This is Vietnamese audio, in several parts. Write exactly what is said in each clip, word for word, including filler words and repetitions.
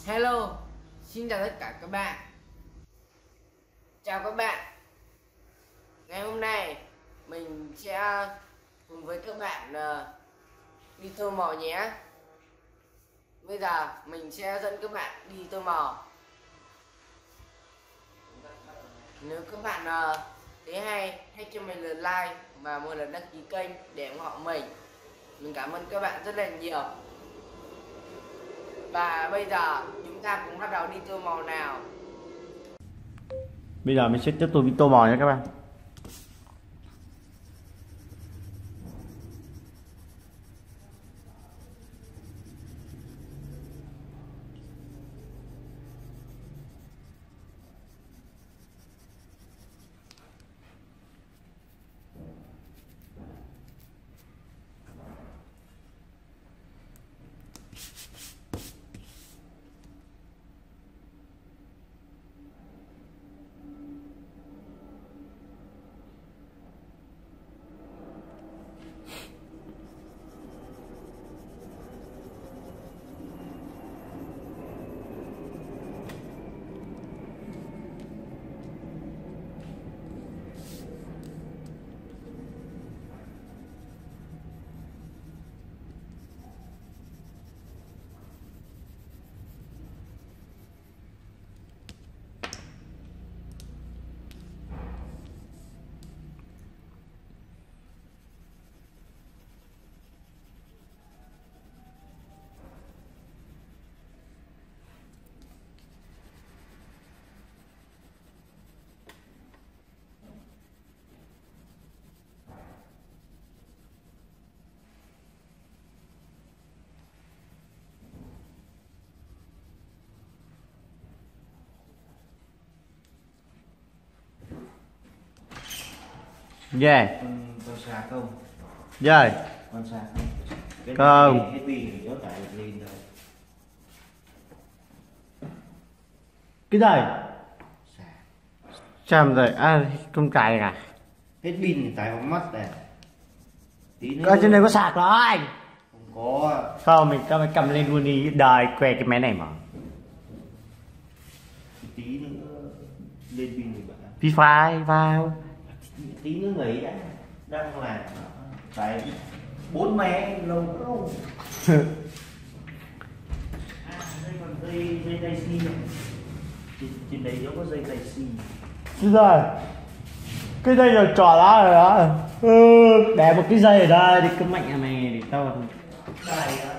Hello, xin chào tất cả các bạn. Chào các bạn. Ngày hôm nay mình sẽ cùng với các bạn uh, đi tô màu nhé. Bây giờ mình sẽ dẫn các bạn đi tô màu. Nếu các bạn uh, thấy hay, hãy cho mình lượt like và một lượt đăng ký kênh để ủng hộ mình. Mình cảm ơn các bạn rất là nhiều. Và bây giờ chúng ta cùng bắt đầu đi tô màu nào. Bây giờ mình sẽ tiếp tục đi tô màu nha các bạn. Yeah. Con, con sạc không? Yeah. Con sạc không? Cái Không. này hết pin thì chốt lại được lên thôi. Cái gì? Sạc. Xem rồi, à, con cài à? Hết pin thì tại bóng mắt này. Tí nữa. Coi trên này có sạc rồi. Không có. Không, mình cầm, cầm lên luôn đi, đời que cái máy này mà. Tí nữa lên pin thì bạn. Wi-Fi vào. Tí nữa nghỉ đã. Đang làm. Tại bốn mé lâu lâu. À, đây còn dây dây tay xi này. Trên, trên đấy nó có dây tay xi. Cái gì? Cái dây rồi trỏ lá rồi đó. Ừ, để một cái dây ở đây đi, cứ mạnh này để tao. Đây á.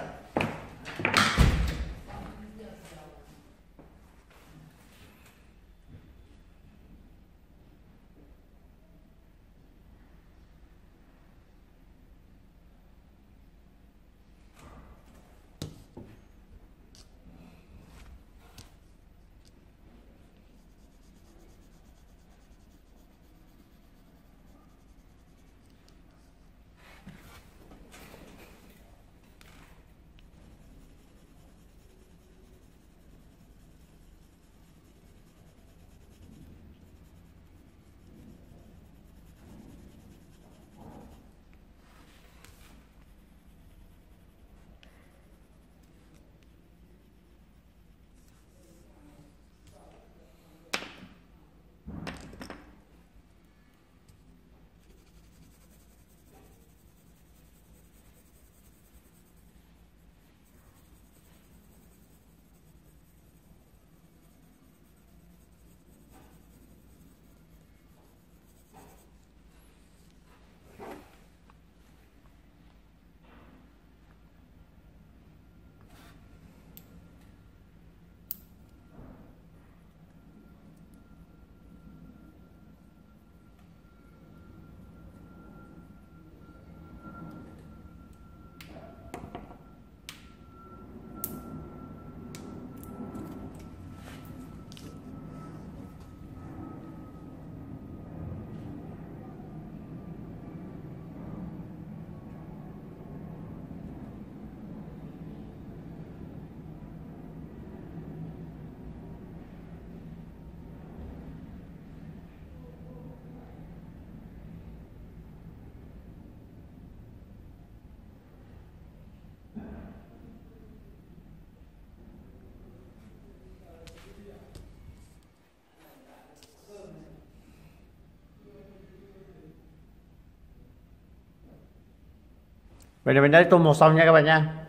Vậy là mình đã tô màu xong nha các bạn nha.